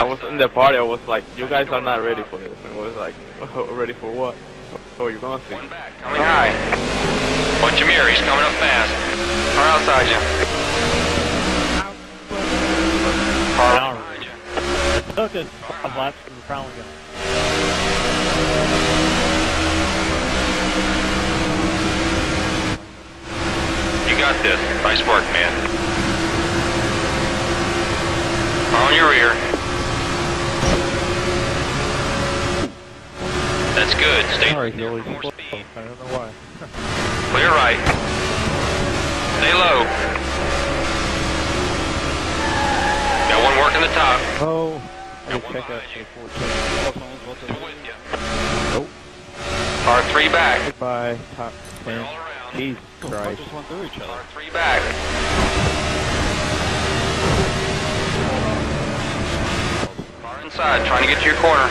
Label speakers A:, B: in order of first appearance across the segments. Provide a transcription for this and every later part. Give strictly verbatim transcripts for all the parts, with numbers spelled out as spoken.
A: I was in the party, I was like, you guys are not ready for this. And I was like, ready for what? Oh, you're gonna see.
B: One back, coming high. Bunch of mirrors, he's coming up fast. Car outside you. Car behind you.
C: It took us five laps to the front gun.
B: You got this. Nice work, man. On your rear. That's good. Stay
C: Sorry,
B: right there
C: Billy.
B: for more speed.
C: I don't know why.
B: Clear right. Stay low. Got one working the top.
C: Oh, I
B: Got
C: gotta
B: one
C: check out
B: behind you.
C: fourteen.
B: Two with you.
C: Nope.
B: Car three back.
C: Goodbye, top
B: Clear
C: ten.
B: all around.
C: Jesus Christ.
D: just went through each other.
B: Car three back. Car inside, trying to get to your corner.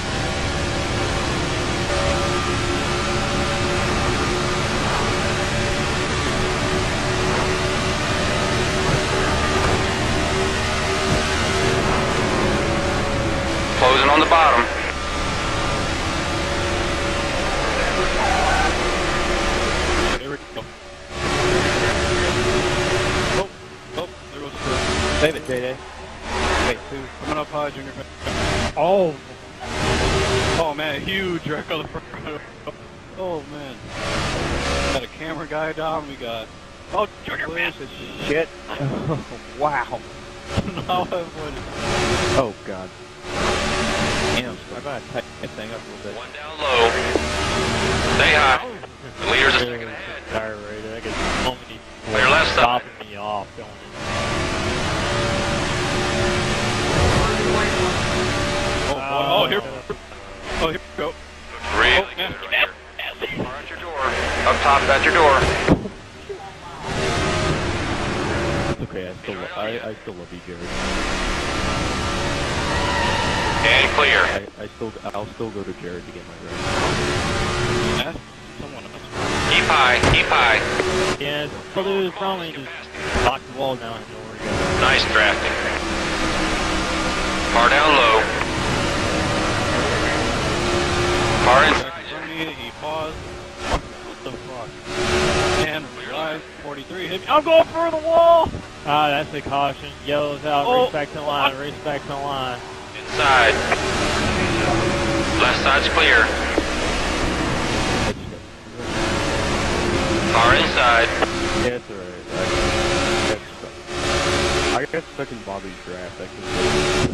B: Closing on the bottom.
D: There we go. Oh, oh, there goes first.
C: Save it, J J. Wait, two.
D: Coming up high, Junior.
C: Oh,
D: Oh man, huge wreck on the front. Oh man. Got a camera guy down, we got... Oh, Junior, man!
C: shit. Wow.
D: No, I wouldn't.
C: Oh, God. Damn, I gotta tighten this thing up a little bit.
B: One down low. Stay high. The leader's a second ahead.
C: Tire rated. I get so many
B: Clear left side.
C: stopping me off going in.
D: Oh, boy. Oh, here. Oh, here we go.
B: Really
D: Oh, man.
B: good right here. Car at your door. Up top, at your door.
C: It's okay, I still, I, I still love you, Jared.
B: And clear.
C: I, I still, I'll still go to Jared to get my race.
D: Yeah, someone else.
B: Keep high, keep high.
C: Yeah, so there's probably just knock the wall down and know where to go.
B: Nice drafting. Car down low. Car inside.
D: He paused. What the fuck? And rise forty-three hit me. I'm going for the wall!
C: Ah, that's a caution. Yellow's out,
D: Oh,
C: race back to the line, race back to the line.
B: Inside. Left side's clear. Car inside.
C: Yeah, it's alright. I, I, I got stuck in Bobby's draft. I can.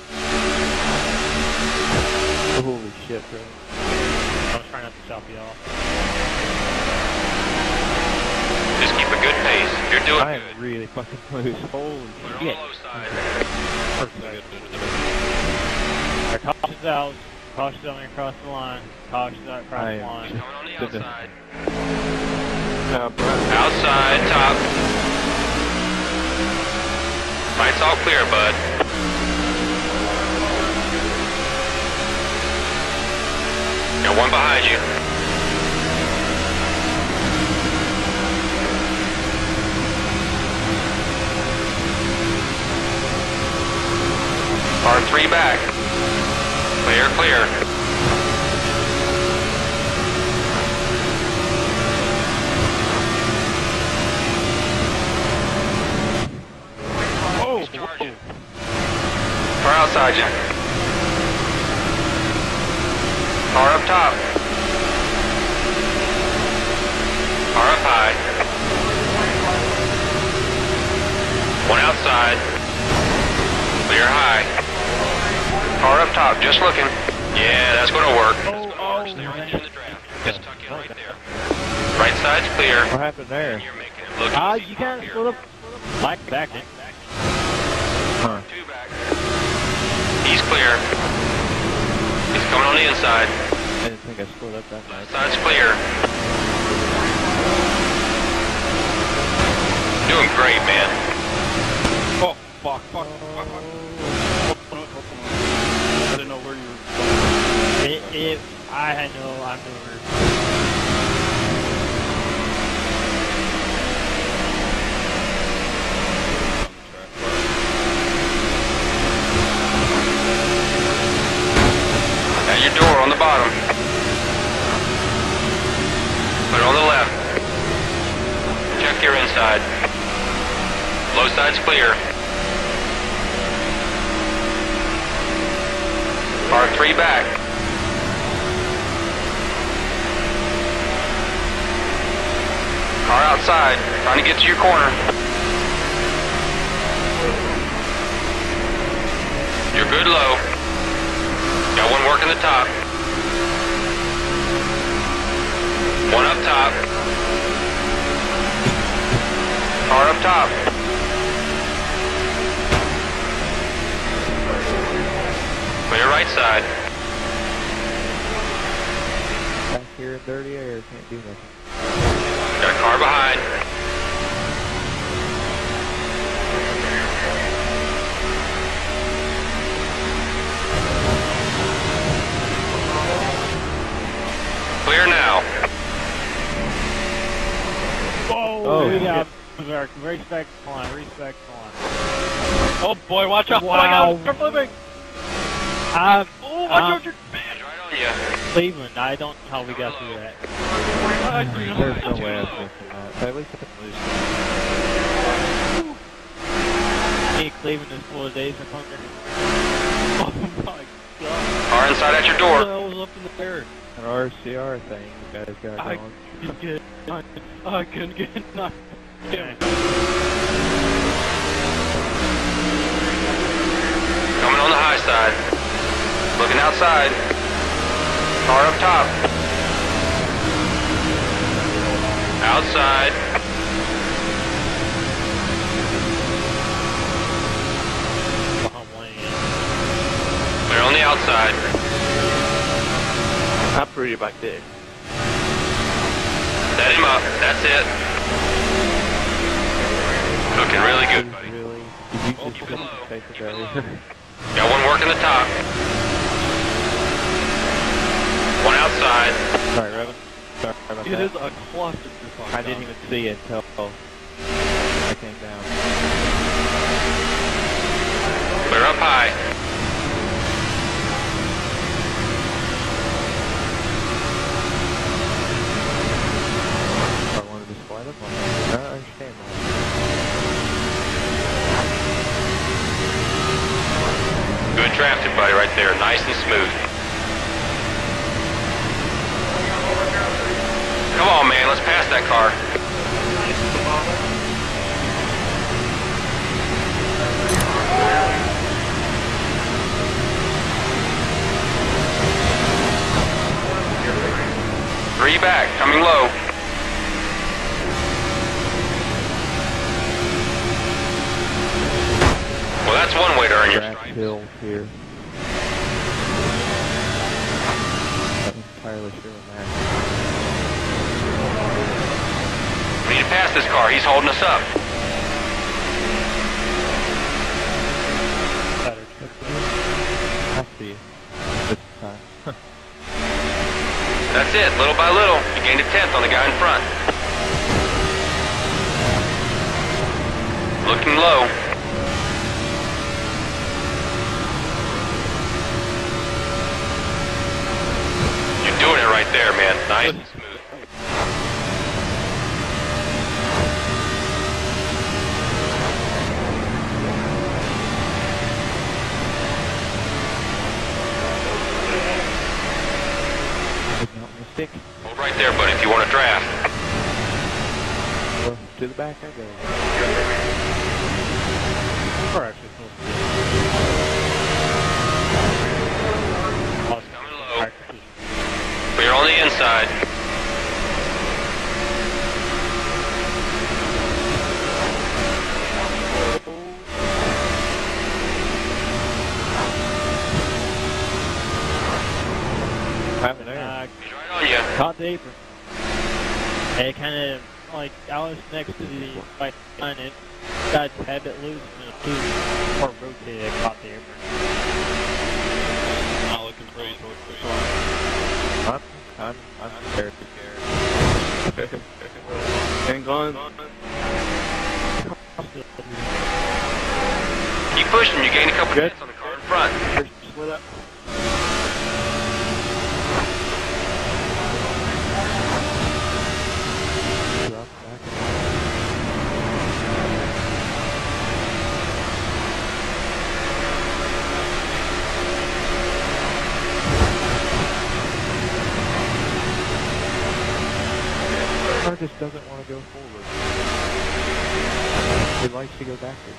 C: Holy shit, bro. I was trying not to chop you off.
B: Just keep a good pace. You're doing
C: I
B: good.
C: am really fucking close. Holy
B: We're on
C: shit.
B: the low side.
C: Perfect. Our caution's out. Caution's coming across the line. Caution's out across I the am line.
B: Coming on the outside.
A: Uh, Brad,
B: Outside, top. Light's all clear, bud. Got one behind you. Car three back. Clear, clear.
D: Oh,
B: He's charging. Car outside you. Car up top. Car up high. One outside. Clear high. Car up top, just looking. Yeah, that's gonna work. That's gonna work. Stay right there in the draft. Just tuck in right there. Right side's clear.
C: What happened there?
B: You're making it look
C: Ah,
B: easy
C: you
B: from
C: can't
B: here.
C: split up. Back, back. Huh.
B: Two back. He's clear. He's coming on the inside.
C: I didn't think I split up that much.
B: Side's clear. Doing great, man.
D: oh, fuck, fuck, fuck, fuck. Oh, no, oh, oh. I didn't know where you were going.
C: It, it, I had no, I'm nowhere.
B: side. Low side's clear. Car three back. Car outside, trying to get to your corner. You're good low. Got one working the top. One up top. Car up top. Clear right side.
E: Back here in dirty air, can't do nothing.
B: Got a car behind. Clear now.
C: Whoa!
E: Oh,
C: yeah. Respect line, respect line.
D: Oh boy, watch out!
C: Wow.
D: Oh my God, they're flipping!
C: Um,
D: Oh, watch
C: um,
D: out! Your
B: Right on you.
C: Cleveland, I don't know how we got through that.
E: There's no way I was missing that. But at least I didn't lose.
C: Hey, Cleveland is full of days of hunger.
D: Oh my God!
B: Car inside at your
D: What the
B: door.
D: hell was up in the air?
E: An R C R thing you guys got
D: I
E: going.
D: couldn't get. I couldn't get. Damn it!
B: Coming on the high side. Looking outside. Car up top. Outside. Clear on the outside.
A: How pretty back there.
B: Set him up. That's it. Looking really good, buddy.
E: Really? Did you
B: Oh,
E: just
B: keep it low.
E: take the
B: Keep it
E: driver?
B: low. Got one working the top. One outside.
E: Sorry, Revan. Sorry about
D: It
E: that.
D: is a cluster.
E: I didn't even see it until I came down.
B: Clear up high.
E: I wanted to slide up on it. I don't understand that.
B: Good drafted, buddy, right there. Nice and smooth. Come on, man. Let's pass that car. Three back, coming low. Well, that's one way to earn your
E: Grass
B: stripes.
E: hill here. Not entirely sure on that.
B: We need to pass this car. He's holding us up.
E: I see it. This time.
B: That's it. Little by little, you gained a tenth on the guy in front. Looking low. You're doing it right there, man. Nice and smooth.
E: Not mistake.
B: Hold right there, buddy, if you want to draft.
E: Well, to the back I go.
C: We're actually full.
B: Coming low. Clear on the inside.
E: Having air.
C: Uh,
B: He's right on you.
C: caught the apron. And it kind of, like, I was next to the right line, it got a tad bit loose, and it flew or rotated, it caught the apron.
D: Not looking great.
E: I'm, I'm, I'm scared.
A: Ain't gone.
B: Keep pushing. You gained a couple
E: Good.
B: tenths on the car in front.
E: Split up. Drop back. car just doesn't want to go forward. It likes to go backwards.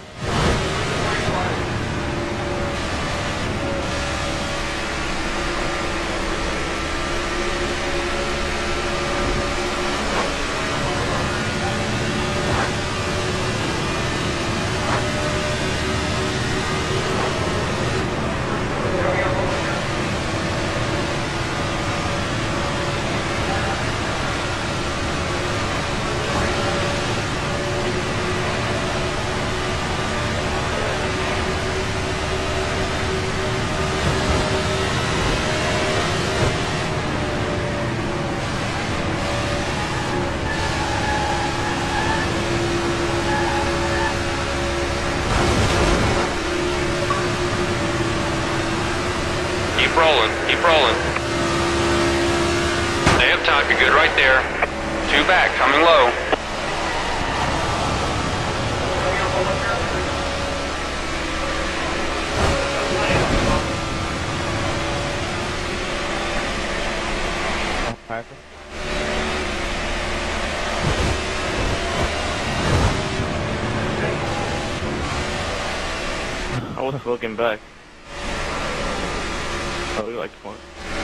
B: Keep rolling, keep rolling. Stay up top, you're good right there. Two back, coming low.
E: Piper.
A: I was looking back. Oh, we like one.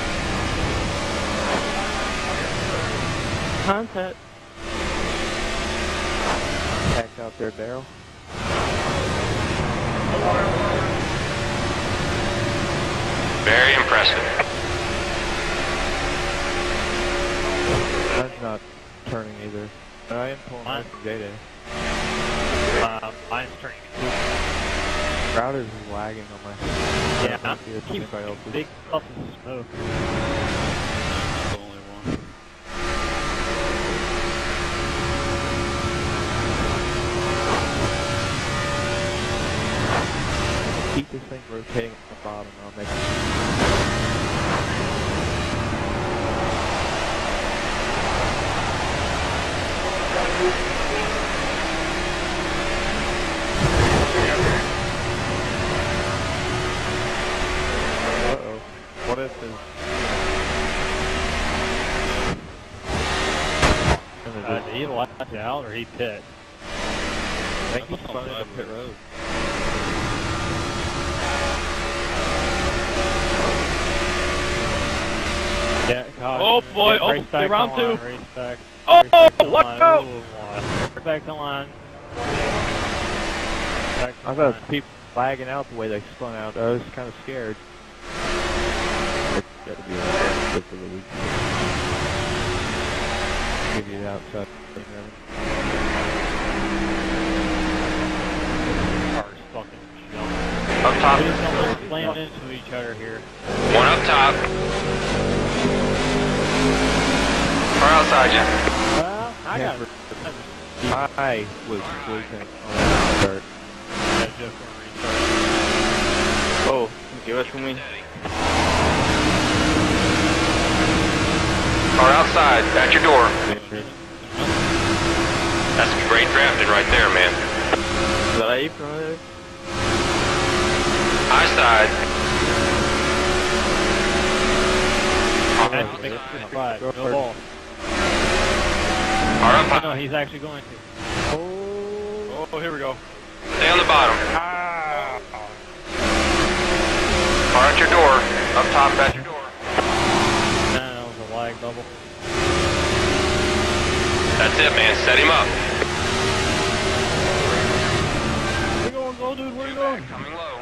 A: Contact.
E: Packed out their barrel.
B: Very impressive.
E: Mine's not turning either. But I am pulling
C: Mine-
E: away from J-Day.
C: Uh, mine's turning too.
E: Crowd is lagging on my...
C: Yeah,
E: I don't see if
C: keep
E: anybody else is.
C: big puff of smoke.
D: That's the only one.
E: Keep this thing rotating at the bottom. I'll make it. Uh-oh. What if this...
C: Uh, did he latch out or he pit?
E: I think he's spun into pit road.
C: Yeah, caution.
D: Oh, boy.
C: Yeah,
D: Oh,
C: race
D: they
C: back
D: round
C: to line,
D: two.
C: Race back.
D: Oh,
C: Race back to
D: watch
C: line.
D: out.
C: Oh, race back to line. Back to
E: I
C: line.
E: thought people lagging out the way they spun out. I was kind of scared. It's got to be a bit of a week. Give you the outside.
C: Cars fucking jumping.
B: Up top.
C: We just almost slammed into each other here.
B: One up top. Far outside you.
C: Well, I
E: Yeah,
C: got
E: for- I was sleeping on the start.
C: Yeah, just for a restart.
A: Oh, give it to me.
B: Car outside, at your door. That's great drafting right there, man.
A: Is that A from there?
B: High side.
C: Actually, make it five. No ball.
B: Car up
C: Oh,
B: high.
C: no, he's actually going to.
D: Oh, here we go.
B: Stay on the bottom.
D: Ah.
B: Car at your door. Up top, at your door.
C: No, that was a lag bubble.
B: That's it, man. Set him up.
D: Where you going, go, dude? Where you going?
B: Coming low.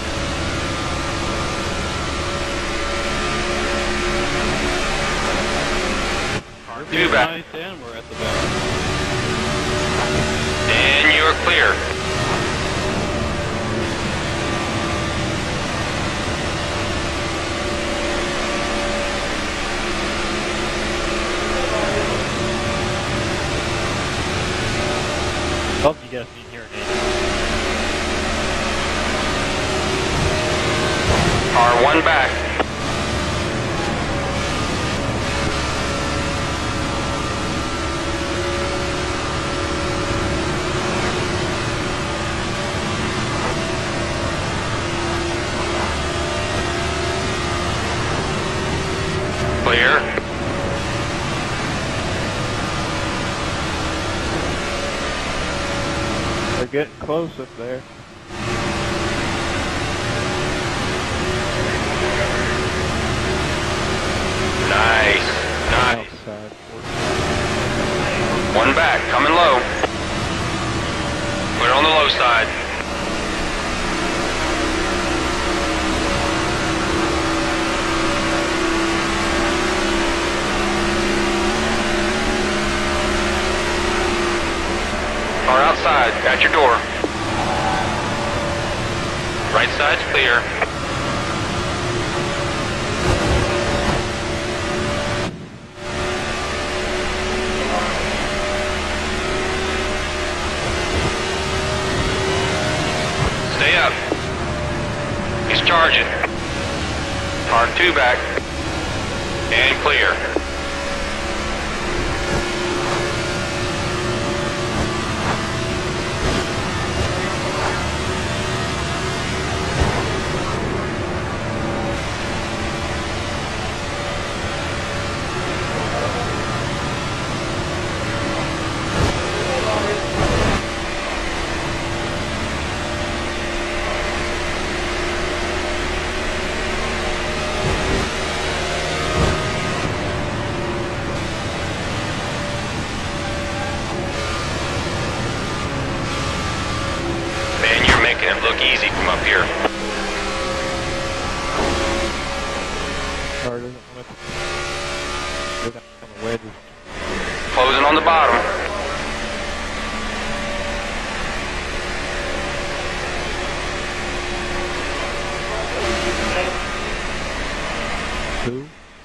B: Two back.
D: Nice, and we're at the back.
B: And you're clear.
C: Hope you guys need here, Nate.
B: Car one back. Clear.
E: getting close up there.
B: Nice. Nice.
E: Outside.
B: One back, coming low. Clear on the low side. Car outside, at your door. Right side's clear. Stay up. He's charging. Car two back. And clear. Making it look easy from up here.
E: Car doesn't want to go down the wedges.
B: Closing on the bottom.
E: Two.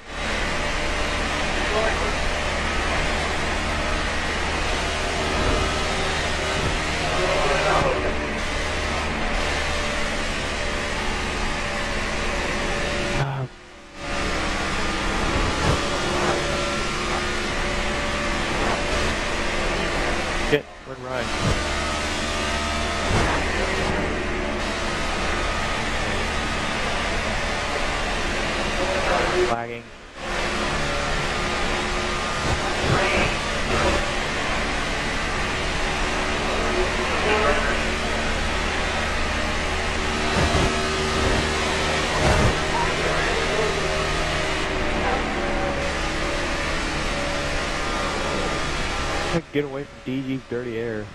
E: Get red right. Lagging. Get away from D G's dirty air.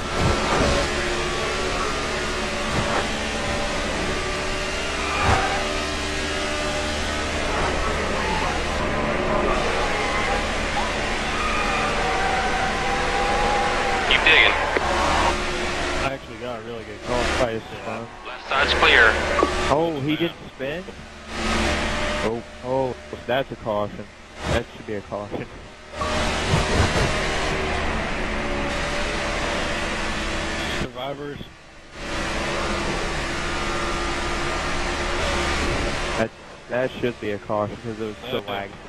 B: Keep digging.
C: I actually got a really good call.
E: Probably just fun.
B: Left side's clear.
E: Oh, he didn't spin? Oh, oh, that's a caution. That should be a caution.
D: Survivors.
E: That that should be a caution because it was so
D: Okay.
E: lagging.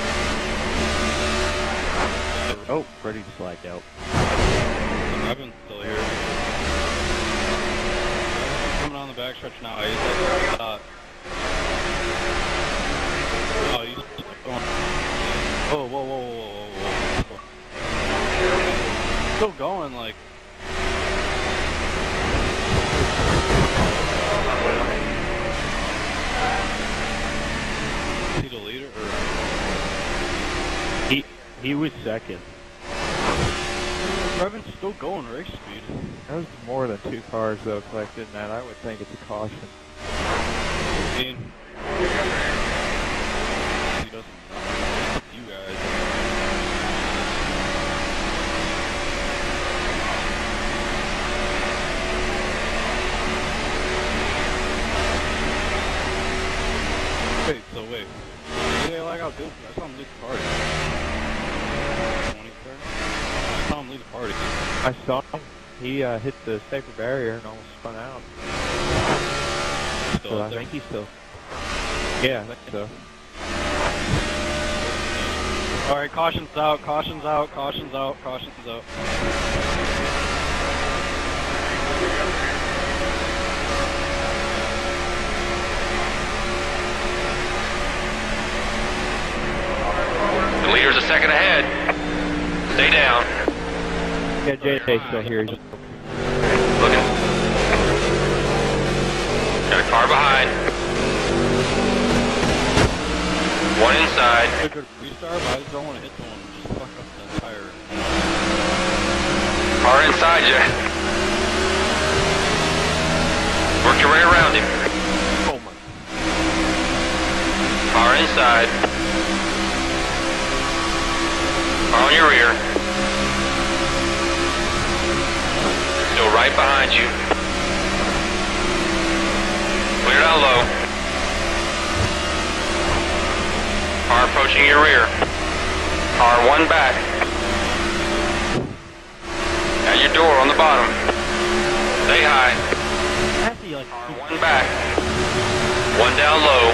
E: Oh, Freddy just lagged out.
D: Evan's still here. Coming on the backstretch now. He's like, uh, oh, he's going. Whoa, whoa, whoa, whoa, whoa, whoa. Still going, like. Is he the leader? Or?
E: He he was second.
D: Revan's still going race speed.
E: That was more than two cars though collected in that. I would think it's a caution.
D: I mean, he doesn't know. You guys. Wait, so wait. Did they lag out this? I saw him lead the party. twenty-third? I saw him lead the party.
E: I saw him. He uh, hit the safer barrier and almost spun out.
D: Still
E: So
D: up
E: I
D: there?
E: think he's still. Yeah, I think so.
D: Alright, caution's out, caution's out, caution's out, caution's out.
B: The leader's a second ahead. Stay down.
E: Yeah, J J's still here. He's just
B: Car behind. One inside.
D: I could restart, but I just don't want to hit someone and just fuck up the entire.
B: Car inside you. Work your way around him.
D: Oh my.
B: Car inside. Car on your rear. Still right behind you. Clear down low. Car approaching your rear. Car one back. At your door on the bottom. Stay high.
C: Actually, like,
B: Car one back. One down low.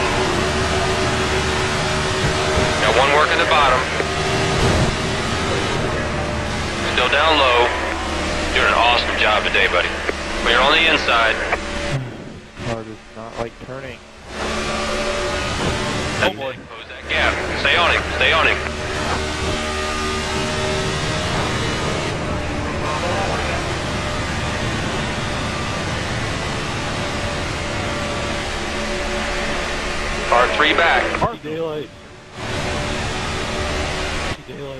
B: Got one working the bottom. Still down low. Doing an awesome job today, buddy. But you're on the inside.
E: Car does not like turning.
B: Oh boy. Close that gap. Stay on him. Stay on him. Car three back.
D: See daylight. See daylight.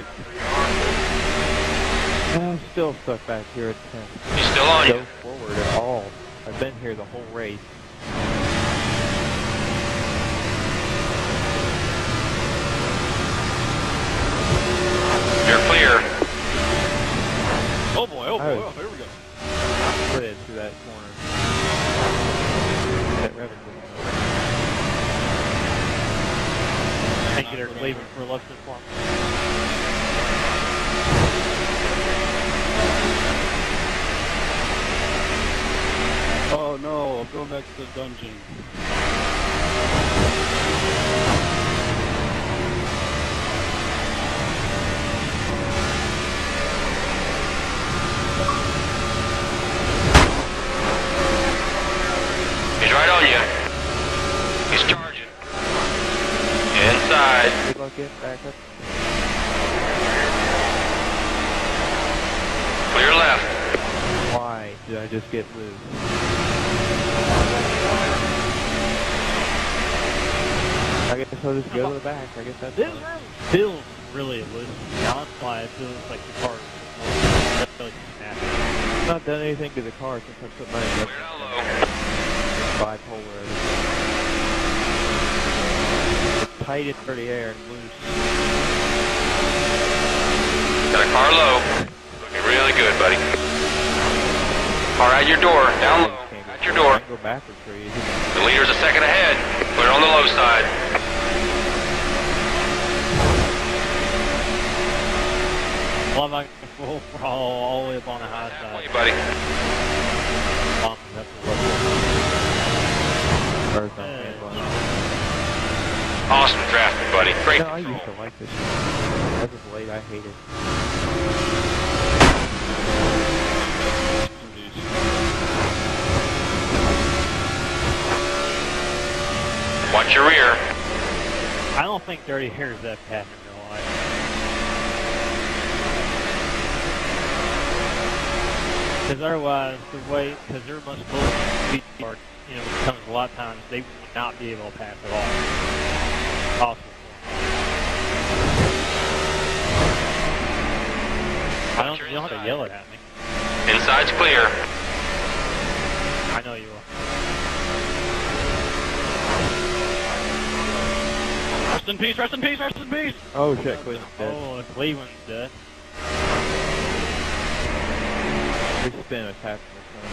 E: I'm still stuck back here at ten.
B: He's still on
E: Go
B: you.
E: forward at all. I've been here the whole race.
B: You're clear.
D: Oh boy, oh boy,
E: Oh.
D: oh, here we go.
E: Slid through that corner. That revenue.
C: can't get her leaving for less than one.
D: Oh no, I'm going back to the dungeon.
B: He's right on you. He's charging. Inside.
E: Good luck getting back up.
B: Clear left.
E: Why did I just get loose? I guess I'll just go to the back. I guess that's
C: This
E: fine.
C: room feels really loose. Outside, it feels like the car is really snappy.
E: I've not done anything to the car since I put my
B: Clear down low.
E: bipolar. It's tight in dirty air and loose.
B: Got a car low. Looking really good, buddy. Car at your door. Down low. At your door.
E: Go backwards for you.
B: The leader's a second ahead. Clear on the low side.
C: Well, I can full throttle all the way up on the high
B: Halfway,
C: side.
B: buddy.
C: Um, that's a little-
E: Or something.
B: Awesome drafting, buddy. Great
E: No, I
B: control.
E: used to like this. As of late, I hate it.
B: Watch your rear.
C: I don't think Dirty Hair is that fast in real life. Because otherwise, the way, because they're much closer to speed card, you know, comes a lot of times, they would not be able to pass at all. Possible. I don't, you don't have to yell it at me.
B: Inside's clear.
C: I know you will.
D: Rest in peace, rest in peace, rest in peace!
E: Oh shit, Cleveland's dead.
C: Oh, Cleveland's dead.
E: We spin attack from the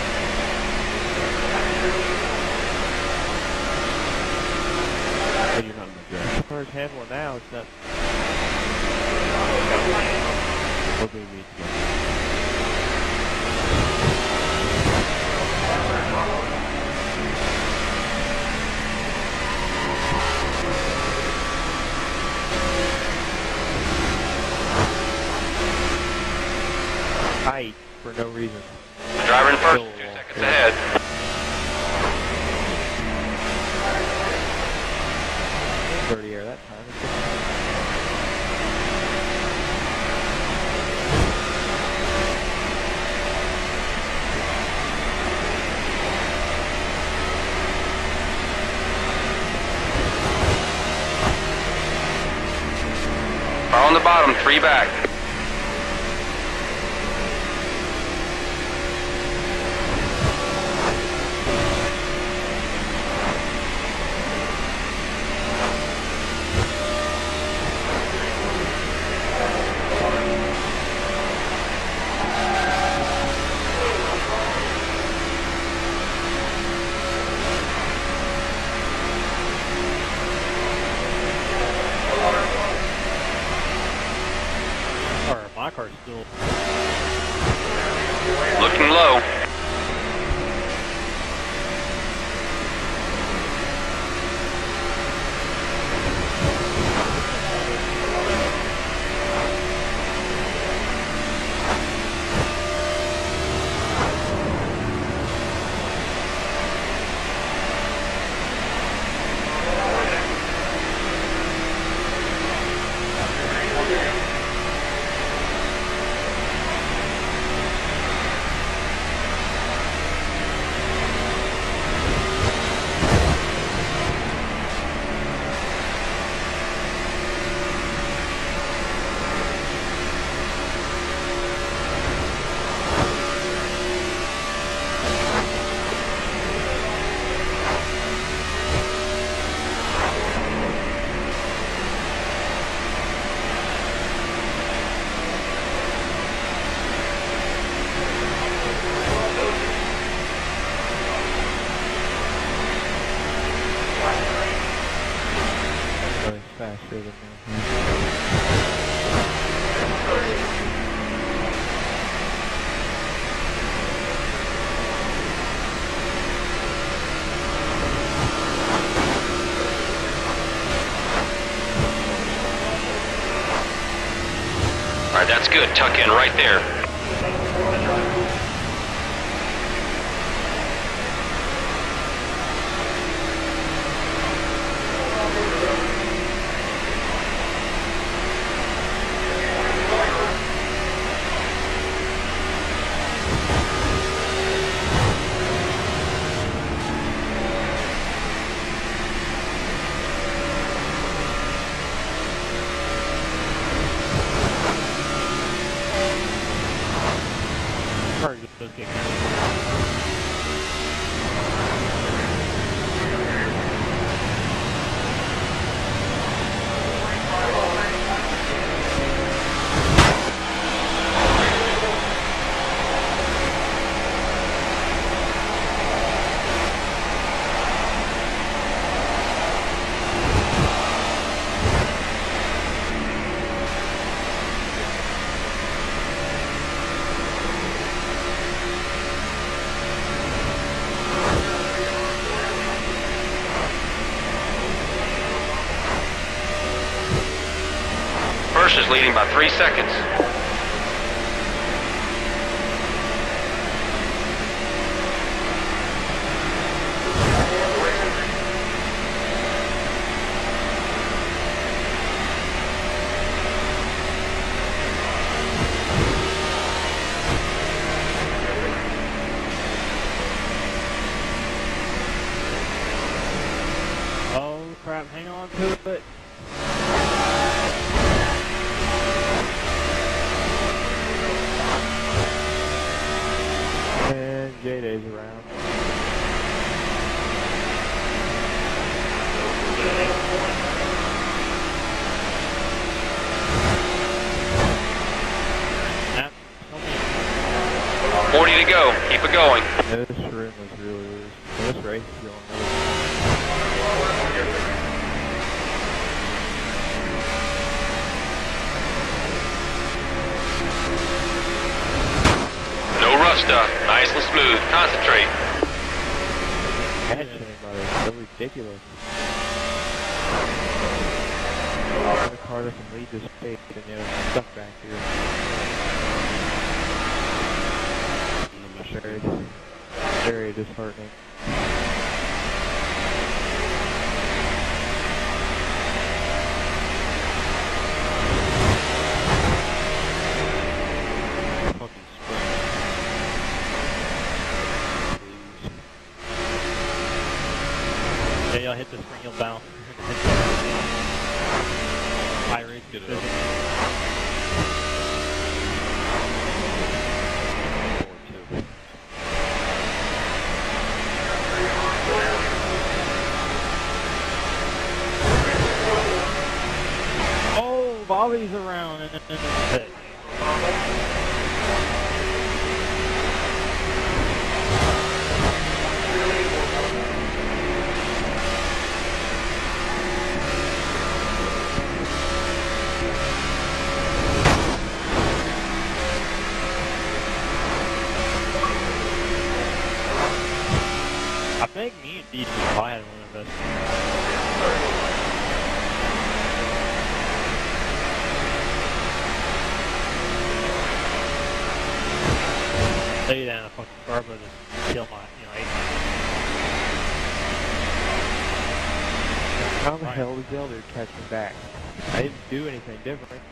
D: Hey, you're not in the draft.
E: As far as handling now, it's not.
D: We'll be read together.
E: Tight for no reason.
B: The driver in first. Two seconds ahead.
E: Dirty air that time.
B: the bottom, three back.
C: My car's still
B: Looking low.
E: faster than me.
B: All right, that's good. Tuck in right there. First is leading by three seconds.
C: Oh crap, hang on to it.
E: And J-Day's around.
B: forty to go. Keep it going.
E: Yeah, this room was really loose. This race is going really.
B: No rough stuff. Nice and smooth. Concentrate.
E: Catch anybody. It's so ridiculous. The car that can lead this pace and you know, stuck back here. Very, very disheartening.
D: Fucking sprint. Please.
C: Yeah, y'all hit the spring, you'll bounce. High race
D: Get it
C: decision.
D: up.
C: Bobby's around in, in the pit. I think me and D J probably had one of those. Lay down a fucking carbon and kill my, you know, eight.
E: How the hell did Zelda catch me back? I didn't do anything different.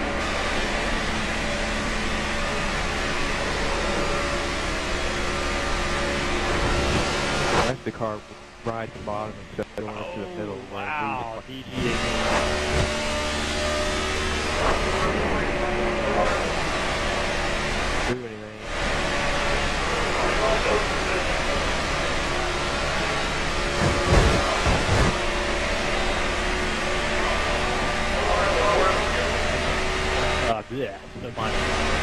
E: That's the car right to the bottom instead of going up to the middle.
C: Oh, wow, D G.
E: Do anything.
C: Uh, yeah, so mine.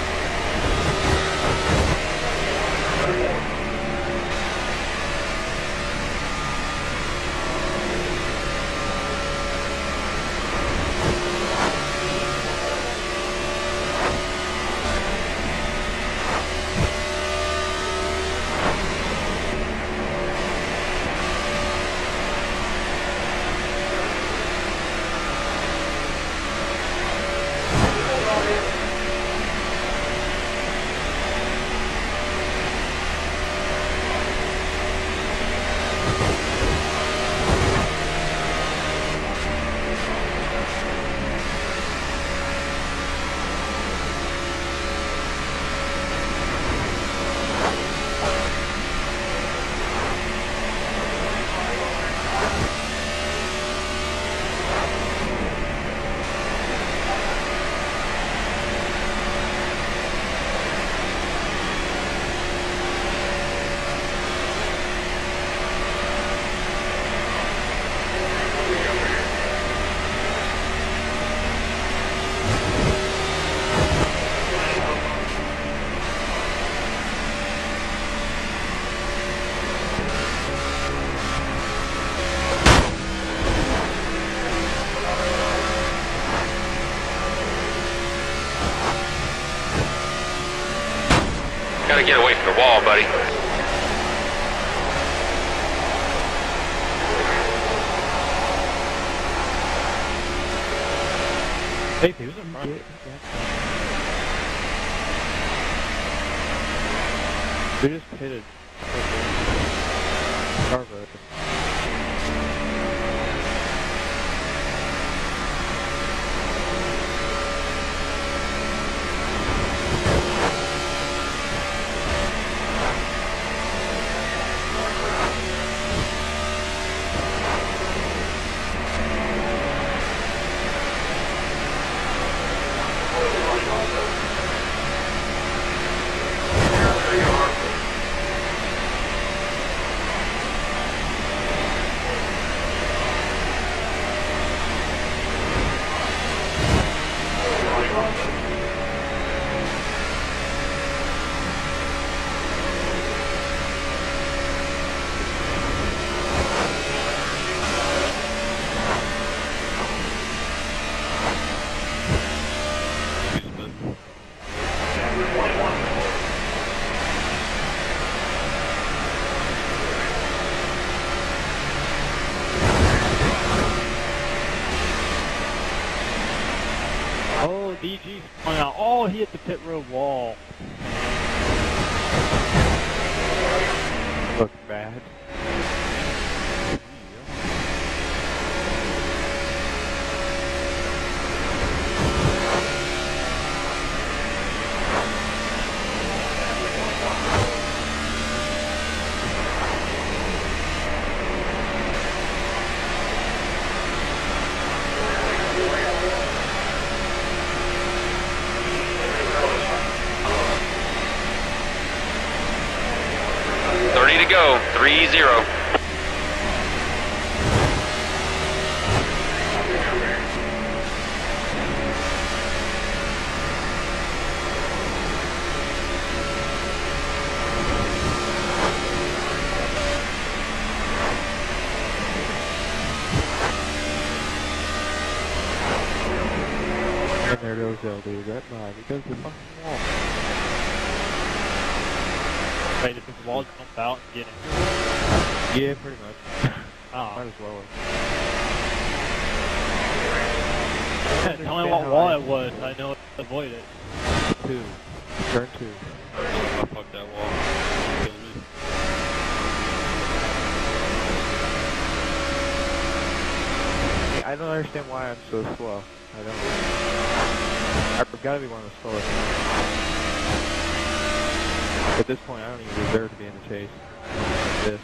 B: Gotta get away from the wall, buddy.
C: Hey, he was in front.
E: We just hit it. Carver.
C: D G's coming out. Oh, he hit the pit road wall.
E: Looks bad.
B: thirty to go, three zero.
E: L D right by because the fucking wall.
C: Wait, if this wall jump out and get in.
E: Yeah, pretty much.
C: Oh.
E: Might as well.
C: Yeah, tell me what wall it was. I know it to avoid it.
E: Two. Turn two.
D: Oh, fuck that wall. Kill me.
E: I don't understand why I'm so slow. I don't. I've got to be one of the slowest. At this point, I don't even deserve to be in the chase. Like this.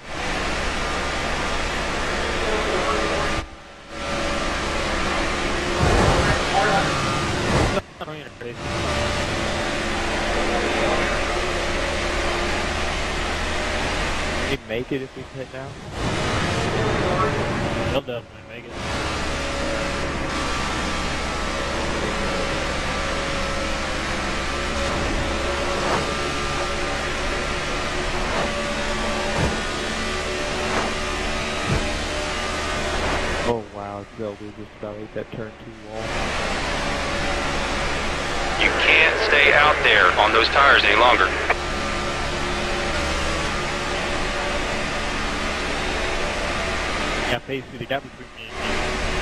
E: Can we make it if we hit now?
C: He'll definitely make it.
E: Oh wow, Zelda just about ate that turn two wall.
B: You can't stay out there on those tires any longer.
C: Yeah, basically the gap between me and you.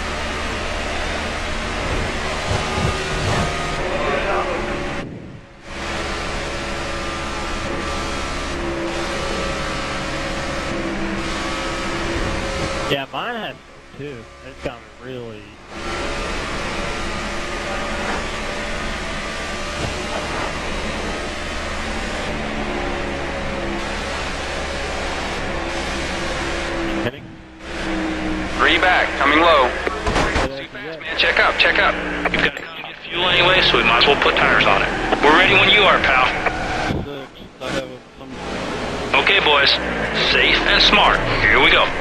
C: Yeah, mine has two. It's gotten really...
B: Three back, coming low. Too fast, man. Check up, check up.
F: We've got to come get fuel anyway, so we might as well put tires on it. We're ready when you are, pal.
D: Six. I have a, some...
F: Okay, boys. Safe and smart. Here we go.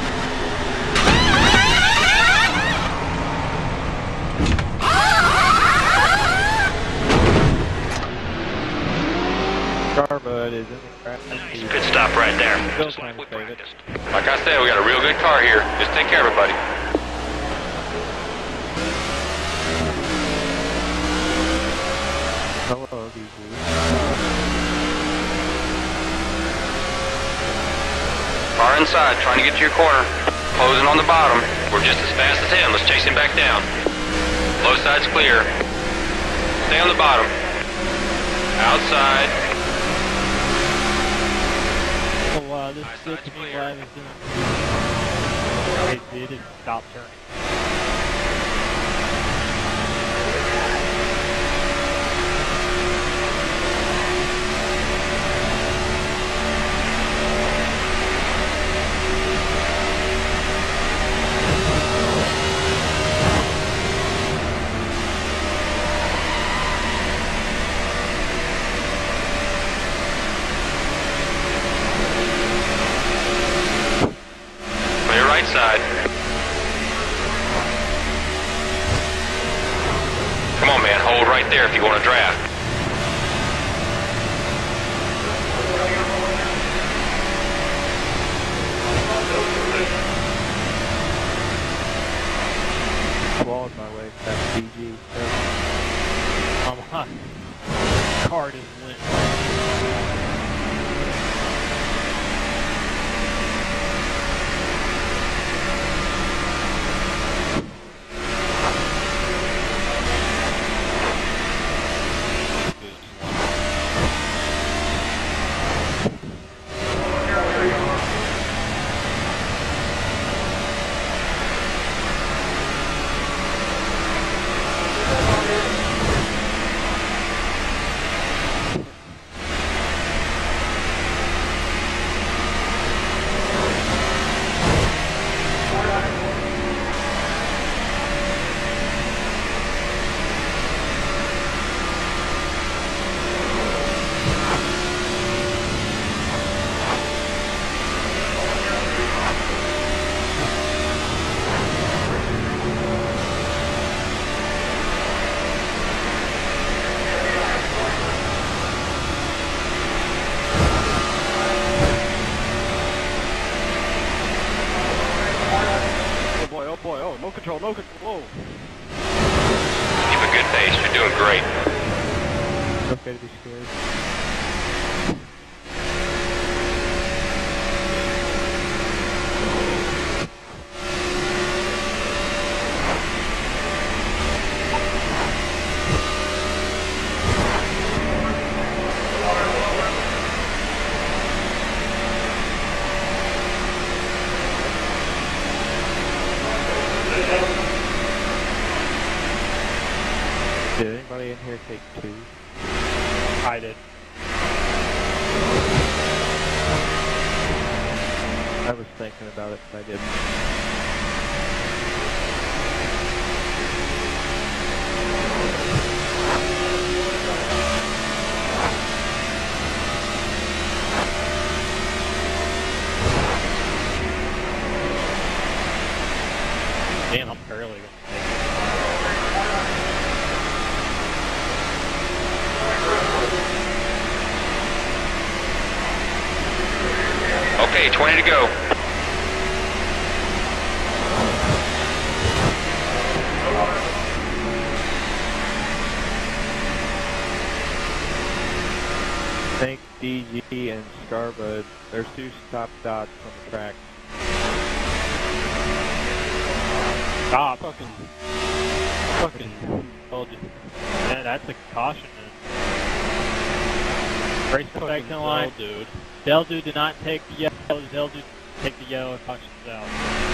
E: Starbud is in the crap.
F: Nice pit stop right there.
E: Still
F: Just
E: trying
F: like
E: to
F: we
E: save it.
F: practiced.
B: Like I said, we got a real good car here. Just take care of it, buddy.
E: Hello, D J.
B: Far inside, trying to get to your corner. Closing on the bottom. We're just as fast as him. Let's chase him back down. Low side's clear. Stay on the bottom. Outside.
C: Oh wow, this is good to me what I was doing. It did, it stopped turning.
B: Clear right side. Come on, man. Hold right there if you want to draft.
E: Clawed my way past D G.
C: Um, huh. Car just went.
D: Oh boy, oh boy, oh, no control, no control. Whoa.
B: Keep a good pace. You're doing
E: It's okay to be scared. Did anybody in here take two?
C: I did.
E: I was thinking about it, but I didn't.
C: Damn, I'm barely gonna make it.
B: Okay, twenty to go.
E: I think D G and Scarbud, there's two stop dots on the track.
C: Stop.
D: Fucking. Fucking. Told you.
C: Yeah, that's a caution. Race perfect in line.
D: Dude.
C: Deldu did not take the yellow. Deldu take the yellow and cautions out.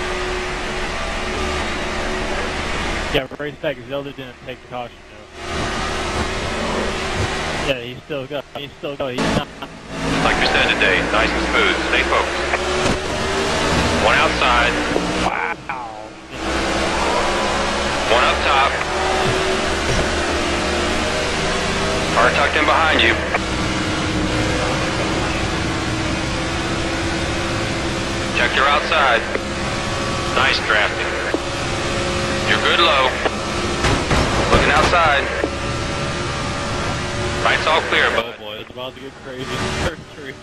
C: Yeah, race back. Zelda didn't take the caution though. Yeah, he's still go. He's still go. He's not.
B: Like we said today, nice and smooth. Stay focused. One outside.
C: Wow.
B: One up top. Car tucked in behind you. Check your outside. Nice drafting. You're good low. Looking outside. Right's all clear,
D: Oh
B: bud.
D: boy, it's about to get crazy in turn three.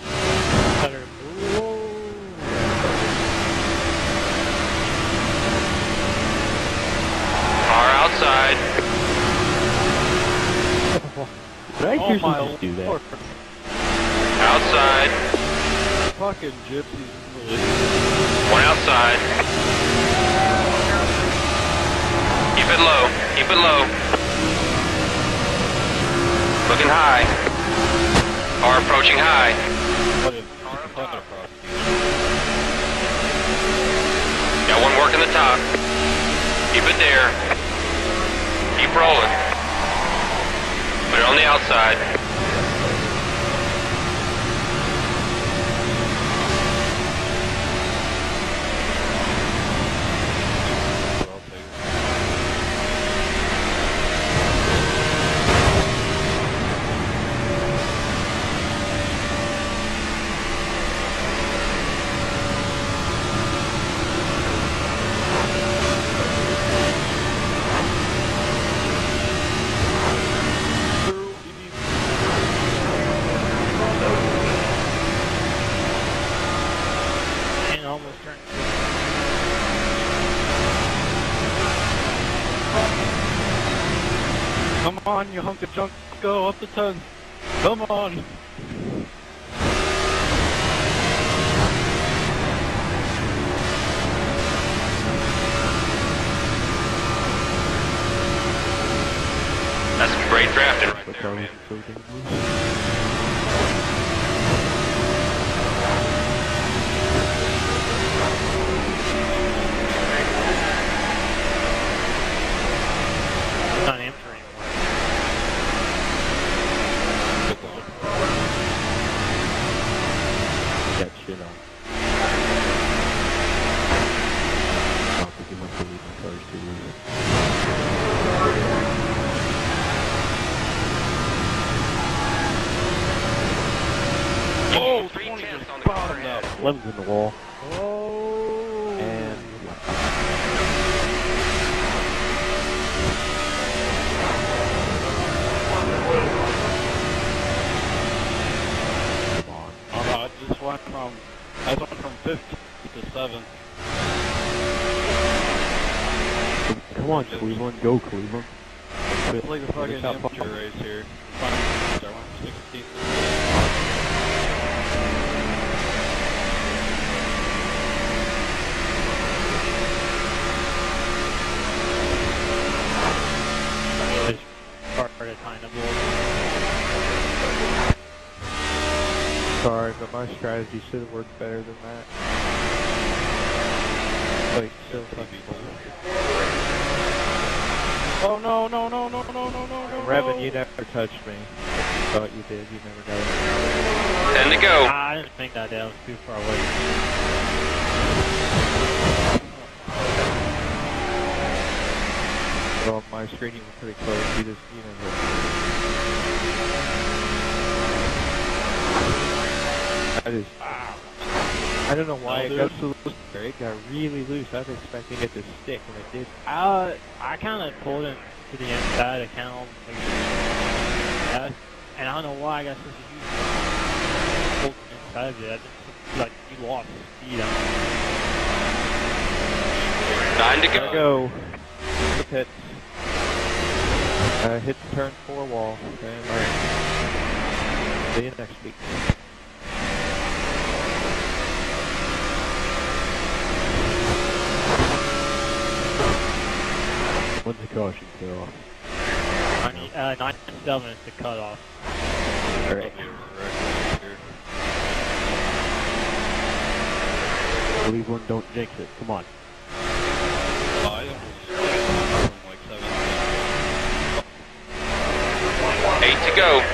B: Car outside.
E: Did I
D: Oh
E: hear
D: my
E: somebody do that?
D: lord.
B: Outside.
D: Fucking gypsies. Really.
B: One outside. Keep it low. Keep it low. Looking high. Car approaching high.
D: What if fucking across?
B: Got one working the top. Keep it there. Keep rolling. Put it on the outside.
C: And almost turned.
D: Come on, you hunk of junk. Go up the ton. Come on.
B: That's some great drafting right
E: But
B: there,
E: that was
B: man.
E: so dangerous.
C: It's not amateur anymore.
E: That shit on. I don't think he wants to leave the cars too easy.
D: Oh,
B: Three
D: twenty
B: tenths
D: just
B: on the
D: bottomed
B: car.
D: out.
E: Lemons in the wall.
D: Oh.
E: And come on.
D: Oh no, I just went from, I went from fifth to seventh.
E: Come on, Cleveland. Go, Cleveland.
D: It's like a fucking
E: Top
D: amateur
E: five.
D: race here. Fun.
E: Sorry, but my strategy should have worked better than that. Wait, still fucking
D: Oh no, no, no, no, no, no, no, no.
E: Revan, you never touched me. Thought you did, you never got it.
B: Ten to go.
C: Ah, I didn't think that down. It was too far away.
E: Well, my screen, you were pretty close. You just, you know. I just, I don't know why
D: No,
E: it got so loose there. It got really loose. I was expecting it to stick, and it did.
C: Uh, I kind of pulled him to the inside. I kind of like, yeah, and I don't know why I got such a huge pulled him inside of it. I just like you lost speed on it.
B: Nine to
E: Gotta
B: go.
E: go. The pits. Uh, hit the turn four wall. And uh, see you next week.
C: When's the caution go off? Uh, nine seven is the cutoff.
E: Alright.
C: Leave one, don't jinx it. Come on.
D: Oh, I think it was like seven.
B: Eight to go.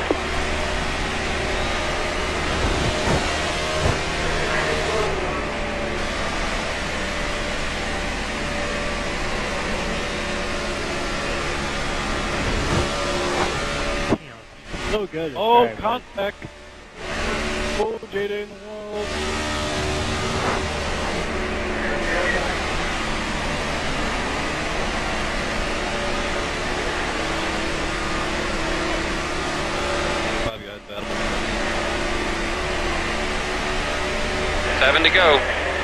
C: So good.
D: Oh,
C: Right,
D: contact. Oh, Jada in the wall. Five guys battle.
B: Seven to go.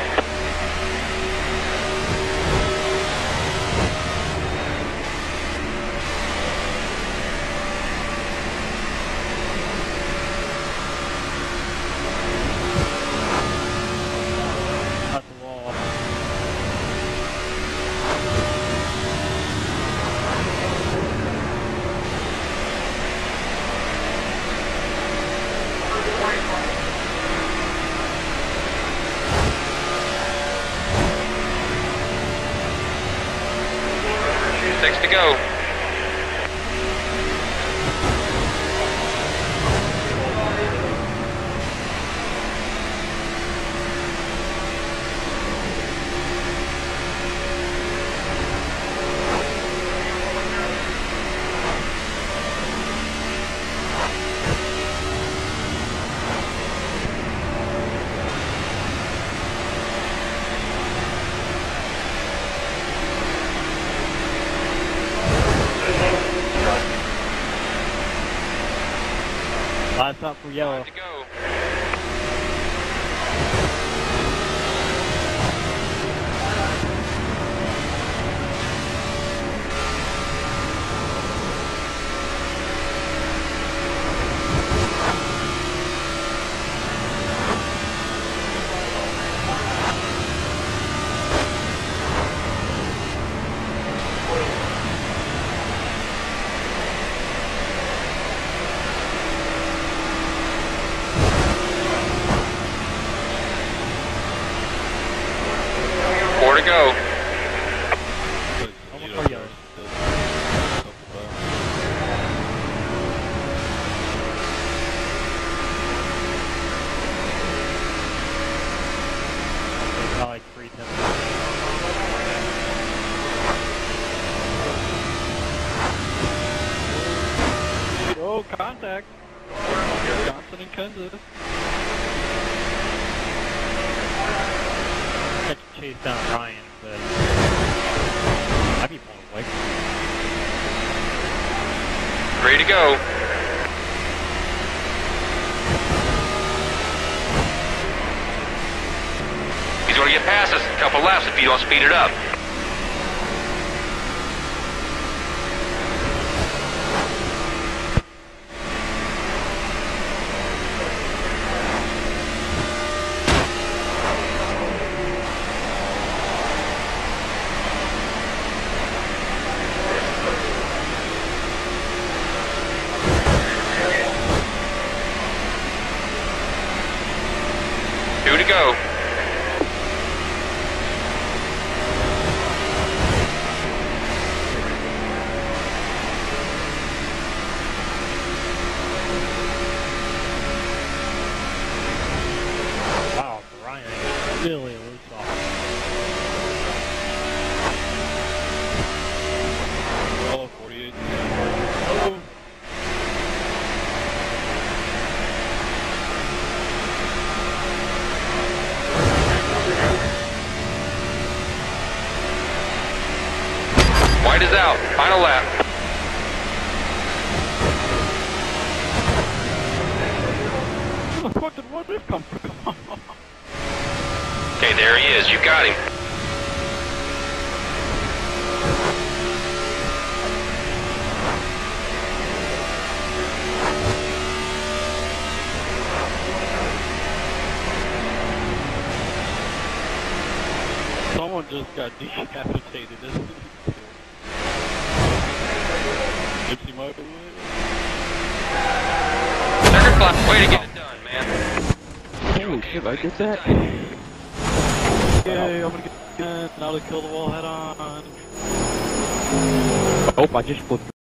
C: Cut the wall.
B: Six to go.
C: Last up for yellow.
B: Five to go. Four to go.
C: Almost for yellow. Got like three tenths.
D: Oh, contact. Johnson and Kansas.
C: I had to chase down Ryan, but I'd be blown away.
B: Three to go. He's going to get past us a couple laps if you don't speed it up. go.
C: Wow, Brian is really loose off.
D: Oh, forty-eight. Oh.
B: White is out. Final lap.
D: Where the fuck did what this come from?
B: Okay, there he is. You got him.
D: Someone just got decapitated, isn't it? Gypsy might be it.
B: Second flat. Way to get it done, man.
E: Holy shit, I did that?
D: Yay, I'm gonna get it. Now to kill the wall head on.
E: Oh, I just flipped.